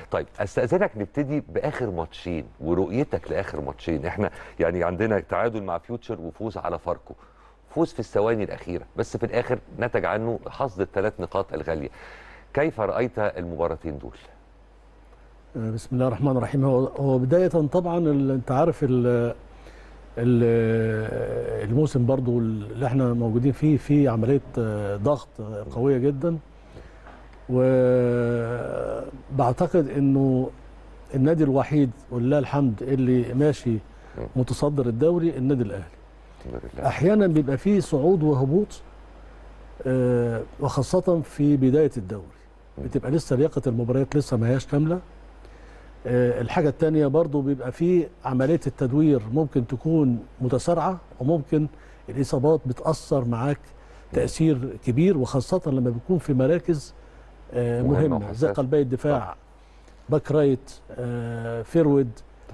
طيب استاذنك نبتدي باخر ماتشين ورؤيتك لاخر ماتشين. احنا يعني عندنا تعادل مع فيوتشر وفوز على فاركو، فوز في الثواني الاخيره بس في الاخر نتج عنه حصد الثلاث نقاط الغاليه. كيف رايت المباراتين دول؟ بسم الله الرحمن الرحيم. هو بدايه طبعا انت عارف الموسم برضو اللي احنا موجودين فيه في عمليه ضغط قويه جدا، وبعتقد انه النادي الوحيد ولله الحمد اللي ماشي متصدر الدوري النادي الاهلي. احيانا بيبقى فيه صعود وهبوط، وخاصه في بدايه الدوري بتبقى لسه لياقه المباريات لسه ما هياش كامله. الحاجه الثانيه برضو بيبقى فيه عمليه التدوير ممكن تكون متسارعه، وممكن الاصابات بتاثر معاك تاثير كبير، وخاصه لما بيكون في مراكز مهمه زي قلبي الدفاع، باك رايت، فيرود،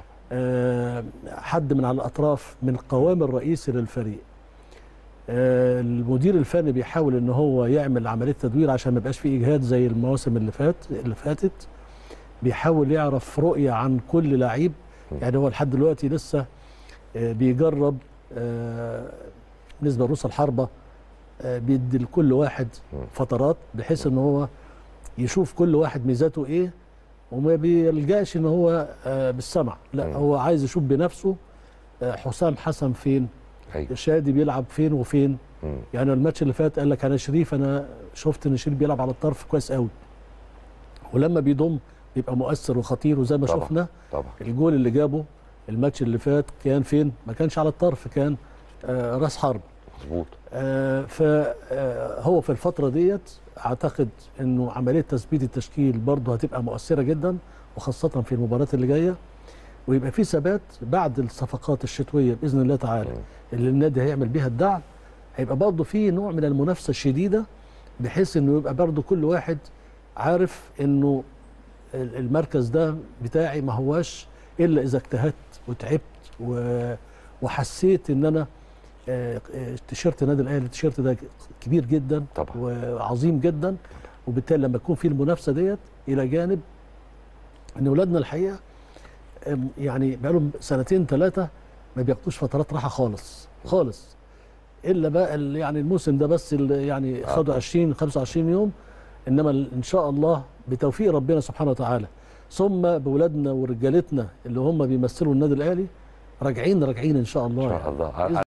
حد من على الاطراف من القوام الرئيسي للفريق. المدير الفني بيحاول ان هو يعمل عمليه تدوير عشان ما يبقاش فيه اجهاد زي المواسم اللي فاتت. بيحاول يعرف رؤيه عن كل لعيب، يعني هو لحد دلوقتي لسه بيجرب بالنسبه لرؤوس الحربه، بيدي لكل واحد فترات بحيث ان هو يشوف كل واحد ميزاته ايه، وما بيلجاش ان هو بالسمع، لا هو عايز يشوف بنفسه حسام حسن فين، شادي بيلعب فين وفين. يعني الماتش اللي فات قال لك انا شريف، انا شفت ان شريف بيلعب على الطرف كويس قوي، ولما بيضم بيبقى مؤثر وخطير، وزي ما شفنا الجول اللي جابه الماتش اللي فات كان فين؟ ما كانش على الطرف، كان راس حرب. مظبوط. فهو في الفتره ديت اعتقد انه عمليه تثبيت التشكيل برضه هتبقى مؤثره جدا، وخاصه في المباريات اللي جايه، ويبقى في ثبات بعد الصفقات الشتويه باذن الله تعالى اللي النادي هيعمل بيها الدعم. هيبقى برضه في نوع من المنافسه الشديده، بحيث انه يبقى برضه كل واحد عارف انه المركز ده بتاعي ما هواش الا اذا اجتهدت وتعبت وحسيت ان انا تيشيرت النادي الاهلي التيشيرت ده كبير جدا طبعا وعظيم جدا. وبالتالي لما يكون في المنافسه ديت، الى جانب ان اولادنا الحقيقه يعني بقالهم سنتين ثلاثه ما بياخدوش فترات راحه خالص خالص، الا بقى يعني الموسم ده بس يعني خدوا 20 25 يوم، انما ان شاء الله بتوفيق ربنا سبحانه وتعالى ثم باولادنا ورجالتنا اللي هم بيمثلوا النادي الاهلي راجعين ان شاء الله. ان شاء الله.